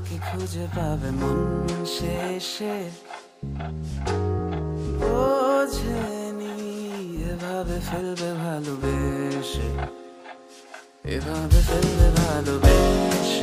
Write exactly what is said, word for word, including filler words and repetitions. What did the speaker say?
আমাকে খুঁজে পাবে মন শেষে বোঝেনি এভাবে ফেলবে ভালোবেসে, এভাবে ফেলবে ভালোবেসে।